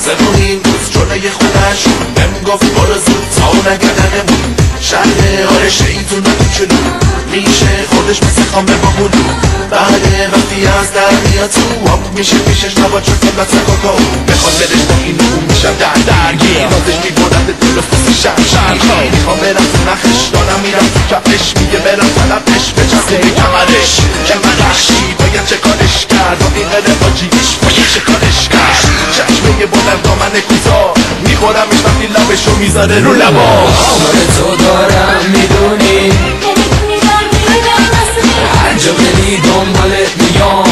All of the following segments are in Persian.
زبونیم روز جلوی خودش بهم گفت برو زود تا نگردنمون شهر آره شیطون تو چلو میشه خودش مثل خامه با بلو بعد وقتی از در میاد تو آب میشه پیشش نبا چکلات کوکائو بخواد دلش با این اون میشم درگیر نازش میبودم به دل و پوست شمشیر میخوام برم تو نخش دانم میرم تو کفش میگه برم طلبش بچسته به کمرش باید چه کارش کرد با این قدر آجیش باید چه کارش کرد چشمه بلند دامن کوتاه میخورمش وقتی لبشو میذاره رو لبا آمار تو دارم میدونی هر جا بری دنبالت میام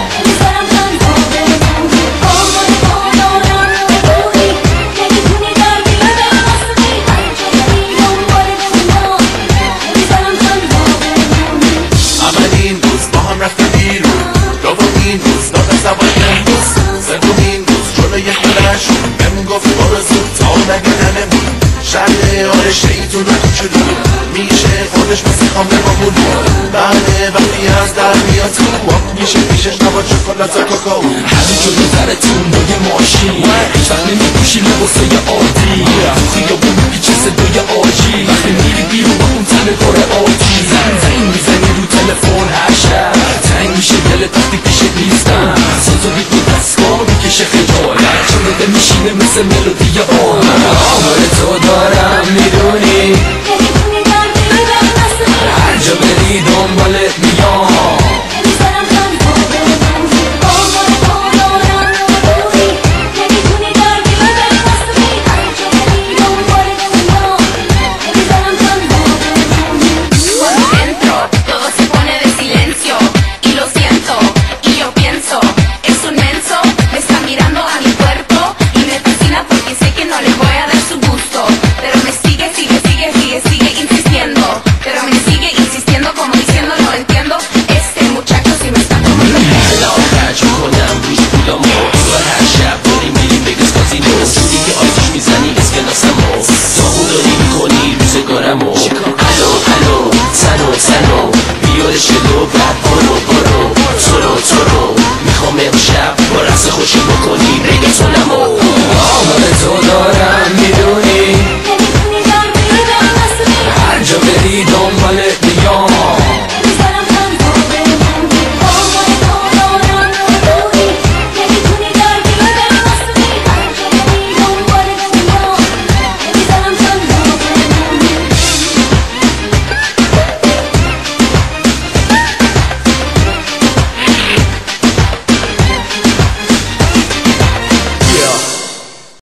اولین روز با هم رفتیم بیرون دومین روز داغ سوار امروز سومین روز جلوی خودش بهم گفت برو زود تا نگردنمون شهر آره شیطون تو چلو میشه خودش مثل خامه با بلو بعد وقتی از در میاد تو آب میشه پیشش نبا چکلات کوکائو همین جو میذاره تو نوی ماشین هیچ وقت نمیپوشی لباسای عادی تو خیابون میپیچه صدای آجی وقتی میری بیرون با اون تن کار آجی زنگ میزنی رو تلفن هر شب تنگ میشه دلت وقتی پیشت نیستم سازو ریتم دستگاه میکشه خجالت چون دل میشینه مثل ملودی آمار تو